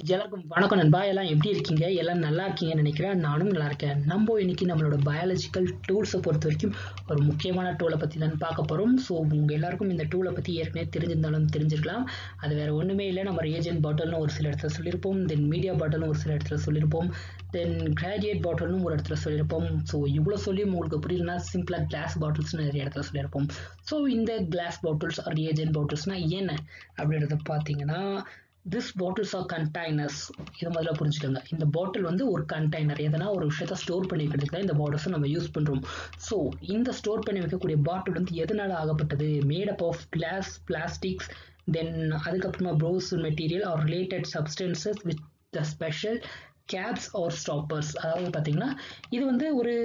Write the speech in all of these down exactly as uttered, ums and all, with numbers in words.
எல்லாருக்கும் வணக்கம் நண்பா. எல்லாம் எப்படி இருக்கீங்க? எல்லாம் நல்லா இருக்கீங்கன்னு நினைக்கிறேன். நானும் நல்லா இருக்கேன். நம்ம இன்னைக்கு நம்மளோட பயாலஜிக்கல் டூல்ஸை பொறுத்த வரைக்கும் ஒரு முக்கியமான டூலை பற்றி தான் பார்க்க போகிறோம். ஸோ உங்கள் எல்லாருக்கும் இந்த டூலை பற்றி ஏற்கனவே தெரிஞ்சிருந்தாலும் தெரிஞ்சிருக்கலாம். அது வேறு ஒன்றுமே இல்லை. நம்ம ரியேஜென்ட் பாட்டில்னு ஒரு சில இடத்துல சொல்லியிருப்போம், தென் மீடியா பாட்டில்னு ஒரு சில இடத்துல சொல்லியிருப்போம், தென் கிராஜுவேட் பாட்டில்னு ஒரு இடத்துல சொல்லியிருப்போம். ஸோ இவ்வளோ சொல்லி உங்களுக்கு புரியலன்னா சிம்பிளாக கிளாஸ் பாட்டில்ஸ்னு நிறைய இடத்துல சொல்லியிருப்போம். ஸோ இந்த கிளாஸ் பாட்டில்ஸ் ஆர் ரியேஜென்ட் பாட்டில்ஸ்னால் என்ன அப்படின்றத பார்த்தீங்கன்னா, திஸ் பாட்டில்ஸ் ஆர் கண்டெய்னர்ஸ். இது முதல்ல புரிஞ்சுக்கோங்க. இந்த பாட்டில் வந்து ஒரு கண்டெய்னர், எதனா ஒரு விஷயத்த ஸ்டோர் பண்ணி வைக்கிறதுக்கு தான் இந்த பாட்டில்ஸை நம்ம யூஸ் பண்ணுறோம். ஸோ இந்த ஸ்டோர் பண்ணி வைக்கக்கூடிய பாட்டில் வந்து எதனால் ஆகப்பட்டது? Made up of glass, plastics, then அதுக்கப்புறமா porous material or related substances with the special caps or stoppers. அதாவது பார்த்தீங்கன்னா இது வந்து ஒரு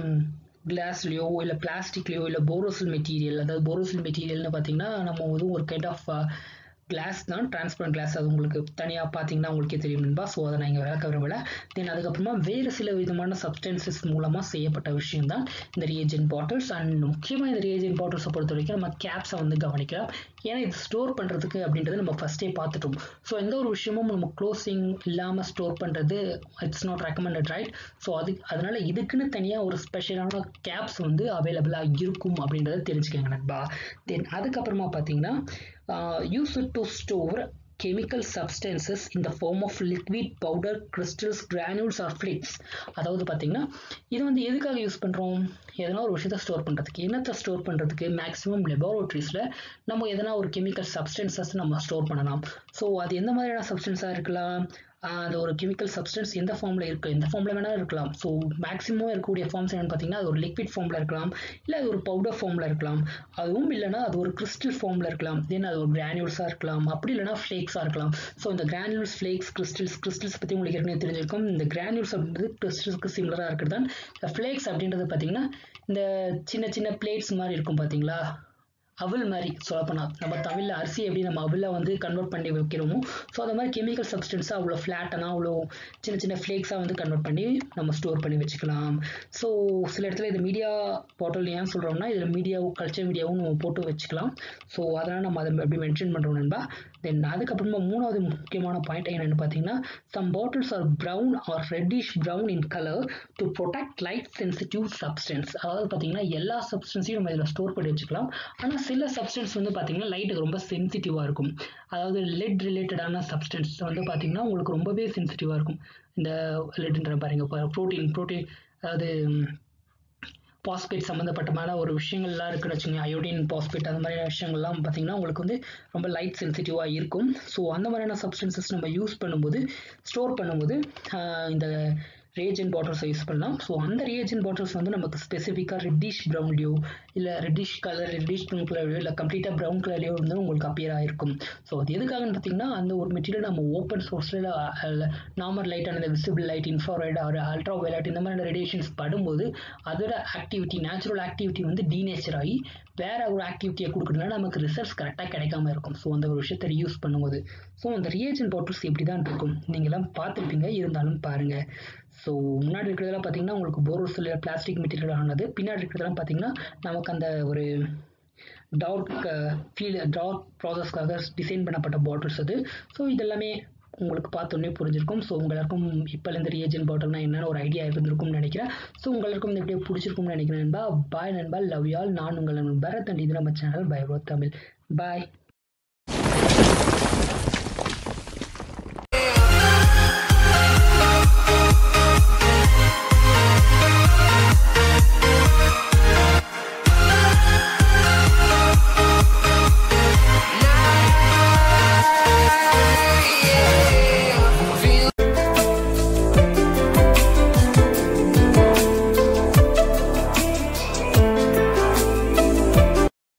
கிளாஸ்லையோ இல்லை பிளாஸ்டிக்லையோ இல்லை போரோசில் மெட்டீரியல். அதாவது போரோசில் மெட்டீரியல்னு பார்த்தீங்கன்னா நம்ம வந்து ஒரு கைண்ட் ஆஃப் கிளாஸ் தான், டிரான்ஸ்பரண்ட் கிளாஸ். அது உங்களுக்கு தனியாக பார்த்தீங்கன்னா உங்களுக்கே தெரியும் நண்பா. ஸோ அதை நான் இங்கே விளக்க விரும்பல. தென் அதுக்கப்புறமா வேறு சில விதமான சப்ஸ்டன்சஸ் மூலமாக செய்யப்பட்ட விஷயம் தான் இந்த ரியேஜென்ட் பாட்டில்ஸ். அண்ட் முக்கியமாக இந்த ரியேஜென்ட் பாட்டில்ஸை பொறுத்த வரைக்கும் நம்ம கேப்ஸை வந்து கவனிக்கலாம். ஏன்னா இது ஸ்டோர் பண்ணுறதுக்கு அப்படின்றத நம்ம ஃபஸ்ட்டே பார்த்துட்டோம். ஸோ எந்த ஒரு விஷயமும் நம்ம க்ளோசிங் இல்லாமல் ஸ்டோர் பண்ணுறது it's not recommended, right? So அது அதனால இதுக்குன்னு தனியாக ஒரு ஸ்பெஷலான கேப்ஸ் வந்து அவைலபிளாக இருக்கும் அப்படின்றத தெரிஞ்சுக்கோங்க நண்பா. தென் அதுக்கப்புறமா பார்த்தீங்கன்னா Uh, use it to store chemical substances in the form of liquid, powder, crystals, granules or flakes. அதாவது பார்த்தீங்கன்னா இது வந்து எதுக்காக யூஸ் பண்ணுறோம்? எதனா ஒரு விஷயத்தை ஸ்டோர் பண்ணுறதுக்கு. என்னத்தை ஸ்டோர் பண்ணுறதுக்கு? மேக்ஸிமம் லெபார்ட்ரிஸில் நம்ம எதனா ஒரு கெமிக்கல் சப்ஸ்டன்சஸ் நம்ம ஸ்டோர் பண்ணலாம். ஸோ அது எந்த மாதிரியான சப்ஸ்டன்ஸாக இருக்கலாம்? அந்த ஒரு கெமிக்கல் சப்ஸ்டன்ஸ் எந்த ஃபார்மில் இருக்குது, எந்த ஃபார்மில் வேணாலும் இருக்கலாம். ஸோ மேக்ஸிமம் இருக்கக்கூடிய ஃபார்ம்ஸ் என்னென்னு பார்த்தீங்கன்னா அது ஒரு லிக்விட் ஃபார்மில் இருக்கலாம், இல்லை அது ஒரு பவுடர் ஃபார்மில் இருக்கலாம், அதுவும் இல்லைனா அது ஒரு கிறிஸ்டல் ஃபார்மில் இருக்கலாம், தென் அது ஒரு கிரானியூல்ஸாக இருக்கலாம், அப்படி இல்லைனா ஃப்ளேக்ஸாக இருக்கலாம். ஸோ இந்த கிரானியூல்ஸ், ஃப்ளேக்ஸ், கிறிஸ்டல்ஸ் கிறிஸ்டல்ஸ் பற்றி உங்களுக்கு ஏற்கனவே தெரிஞ்சிருக்கும். இந்த கிரானியூல்ஸ் அப்படின்றது கிறிஸ்டல்ஸ்க்கு சிமிலராக இருக்கிறது தான். இந்த ஃப்ளேக்ஸ் அப்படின்றது பார்த்தீங்கன்னா இந்த சின்ன சின்ன பிளேட்ஸ் மாதிரி இருக்கும் பார்த்தீங்களா, அவல் மாதிரி சொல்லப்போனால். நம்ம தமிழில் அரிசி எப்படி நம்ம அவலை வந்து கன்வெர்ட் பண்ணி வைக்கிறோமோ, ஸோ அந்த மாதிரி கெமிக்கல் சப்ஸ்டன்ஸாக அவ்வளோ ஃப்ளாட்டனாக அவ்வளோ சின்ன சின்ன ஃப்ளேக்ஸாக வந்து கன்வெர்ட் பண்ணி நம்ம ஸ்டோர் பண்ணி வச்சுக்கலாம். ஸோ சில இடத்துல இது மீடியா பாட்டில் ஏன் சொல்கிறோம்னா இதில் மீடியாவும் கல்ச்சர் மீடியாவும் நம்ம போட்டு வச்சுக்கலாம். ஸோ அதனால் நம்ம அதை எப்படி மென்ஷன் பண்ணுறோம் நண்பா. தென் அதுக்கப்புறமா மூணாவது முக்கியமான பாயிண்ட் என்னென்னு பார்த்தீங்கன்னா, some bottles are brown or reddish brown in colour to protect light sensitive substance. அதாவது பார்த்தீங்கன்னா எல்லா சப்ஸ்டன்ஸையும் நம்ம இதில் ஸ்டோர் பண்ணி வச்சுக்கலாம். ஆனால் சில சப்ஸ்டன்ஸ் வந்து பார்த்தீங்கன்னா லைட்டுக்கு ரொம்ப சென்சிட்டிவாக இருக்கும். அதாவது லெட் ரிலேட்டடான சப்ஸ்டன்ஸ் வந்து பார்த்தீங்கன்னா உங்களுக்கு ரொம்பவே சென்சிட்டிவாக இருக்கும். இந்த லெட்ன்ற பாருங்க, இப்போ ப்ரோட்டீன் ப்ரோட்டீன் அதாவது பாஸ்பேட் சம்மந்தப்பட்டமான ஒரு விஷயங்கள்லாம் இருக்குன்னு வச்சுங்க, அயோடின், பாஸ்பேட் அந்த மாதிரியான விஷயங்கள்லாம் பார்த்தீங்கன்னா உங்களுக்கு வந்து ரொம்ப லைட் சென்சிட்டிவாக இருக்கும். ஸோ அந்த மாதிரியான சப்ஸ்டன்சஸ் நம்ம யூஸ் பண்ணும்போது ஸ்டோர் பண்ணும்போது இந்த ரியேஜென்ட் பாட்டில்ஸை யூஸ் பண்ணலாம். ஸோ அந்த ரியேஜென்ட் பாட்டில்ஸ் வந்து நமக்கு ஸ்பெசிஃபிக்காக ரெட்டிஷ் ப்ரௌன்லையோ இல்லை ரெட்டிஷ் கலர் ரெட்டிஷ் ப்ரௌன் கலர்லையோ இல்லை கம்ப்ளீட்டாக ப்ரௌன் கலர்லையோ வந்து உங்களுக்கு அப்பியர் ஆகிருக்கும். ஸோ அது எதுக்காகன்னு பார்த்தீங்கன்னா அந்த ஒரு மெட்டீரியல் நம்ம ஓப்பன் சோர்ஸில் நார்மல் லைட்டான இந்த visible light, infrared or ultraviolet இந்த மாதிரியான ரேடியேஷன்ஸ் படும்போது அதோட ஆக்டிவிட்டி, நேச்சுரல் ஆக்டிவிட்டி வந்து டீநேச்சர் ஆகி வேற ஒரு ஆக்டிவிட்டியை கொடுக்குறதுனால நமக்கு ரிசல்ட்ஸ் கரெக்டாக கிடைக்காம இருக்கும். ஸோ அந்த ஒரு விஷயத்தை யூஸ் பண்ணும்போது ஸோ அந்த ரியேஜென்ட் பாட்டில்ஸ் இப்படி தான் இருக்கும். நீங்களாம் பார்த்துருப்பீங்க, இருந்தாலும் பாருங்கள். ஸோ முன்னாடி இருக்கிறதெல்லாம் பார்த்தீங்கன்னா உங்களுக்கு போரோசில் பிளாஸ்டிக் மெட்டீரியல் ஆனது, பின்னாடி இருக்கிறதெல்லாம் பார்த்தீங்கன்னா நமக்கு அந்த ஒரு டார்க் ஃபீல் டார்க் ப்ராசஸ்க்காக டிசைன் பண்ணப்பட்ட பாட்டில்ஸ் அது. ஸோ இதெல்லாமே உங்களுக்கு பார்த்தோன்னே புரிஞ்சிருக்கும். ஸோ உங்களுக்கும் இப்போலேருந்து ரியேஜென்ட் பாட்டில்னா என்னென்ன ஒரு ஐடியா இருந்திருக்கும்னு நினைக்கிறேன். ஸோ உங்களுக்கும் இந்த வீடியோ பிடிச்சிருக்கும்னு நினைக்கிறேன் நண்பா. பாய் நண்பா, லவ் யூ ஆல். நான் உங்கள் நண்பர் பரத், இது நம்ம சேனல் பயோப்ரோ தமிழ். பாய்.